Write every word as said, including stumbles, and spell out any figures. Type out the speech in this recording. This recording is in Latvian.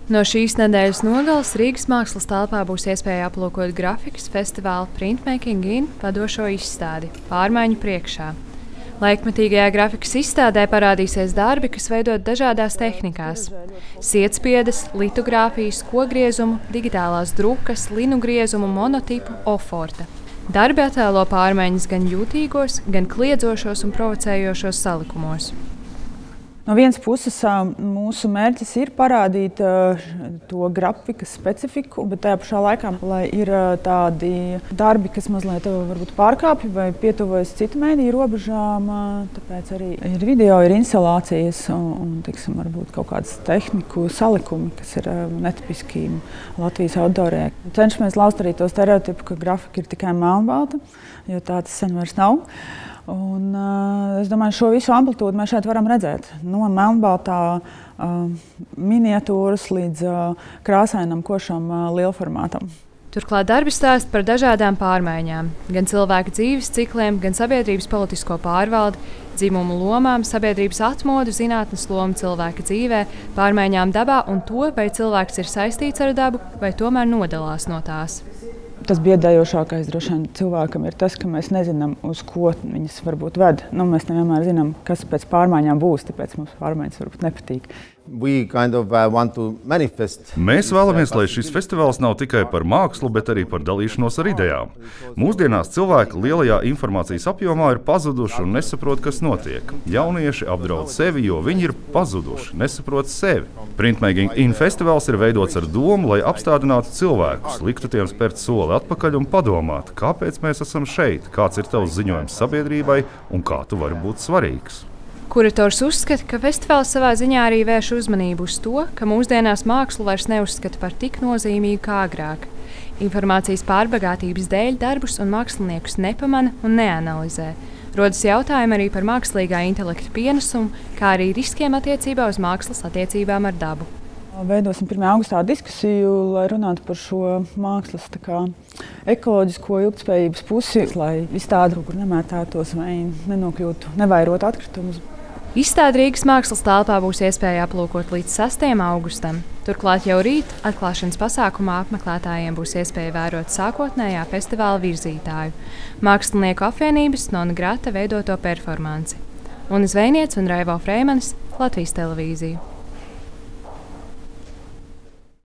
No šīs nedēļas nogales Rīgas mākslas telpā būs iespēja aplūkot grafikas festivāla Printmaking in vadošo izstādi Pārmaiņu priekšā. Laikmetīgajā grafikas izstādē parādīsies darbi, kas veidot dažādās tehnikās – sietspiedes, litogrāfijas, kogriezumu, digitālās drukas, linu griezumu, monotipu, oforta. Darbi attēlo pārmaiņas gan jūtīgos, gan kliedzošos un provocējošos salikumos. No vienas puses mūsu mērķis ir parādīt to grafikas specifiku, bet tajā pašā laikā, lai ir tādi darbi, kas mazliet varbūt pārkāpj vai pietuvojas citu mēdīju robežām, tāpēc arī ir video, ir instalācijas un, un tiksim, varbūt kaut kādas tehniku salikumi, kas ir netipiski Latvijas autorē. Cenšamies laust arī to stereotipu, ka grafika ir tikai melnbalta, jo tā tas sen vairs nav. Un, uh, es domāju, šo visu amplitūdu mēs šeit varam redzēt. No melnbaltā uh, miniatūras līdz uh, krāsainam, košam uh, lielformātam. Turklāt darbi stāst par dažādām pārmaiņām, gan cilvēka dzīves cikliem, gan sabiedrības politisko pārvaldi, dzimumu lomām, sabiedrības atmodu, zinātnes lomu cilvēka dzīvē, pārmaiņām dabā un to, vai cilvēks ir saistīts ar dabu vai tomēr nodalās no tās. Tas biedējošākais droši vien cilvēkam ir tas, ka mēs nezinām, uz ko viņas varbūt ved. Nu, mēs nevienmēr zinām, kas pēc pārmaiņām būs, tāpēc mums pārmaiņas varbūt nepatīk. Kind of, uh, Mēs vēlamies, lai šis festivāls nav tikai par mākslu, bet arī par dalīšanos ar idejām. Mūsdienās cilvēki lielajā informācijas apjomā ir pazuduši un nesaprot, kas notiek. Jaunieši apdraud sevi, jo viņi ir pazuduši, nesaprot sevi. Printmaking in festivāls ir veidots ar domu, lai apstādinātu cilvēkus, liktu tiem spērt soli atpakaļ un padomāt, kāpēc mēs esam šeit, kāds ir tavs ziņojums sabiedrībai un kā tu vari būt svarīgs. Kurators uzskata, ka festivāls savā ziņā arī vērš uzmanību uz to, ka mūsdienās mākslu vairs neuzskata par tik nozīmīgu kā agrāk. Informācijas pārbagātības dēļ darbus un māksliniekus nepamana un neanalizē. Rodas jautājumi arī par mākslīgā intelekta pienesumu, kā arī riskiem attiecībā uz mākslas attiecībām ar dabu. Veidosim pirmajā augustā diskusiju, lai runātu par šo mākslas tā kā ekoloģisko ilgtspējības pusi, lai izstāde kur nemētētos vai nenokļūtu, nevairot atkritumus. Izstāde Rīgas mākslas telpā būs iespēja aplūkot līdz sastajam augustam. Turklāt jau rīt atklāšanas pasākumā apmeklētājiem būs iespēja vērot sākotnējā festivāla virzītāju – Mākslinieku apvienības Nona Grata veidoto performanci. Una Zvejniece un Raivo Freimanis, Latvijas televīzija.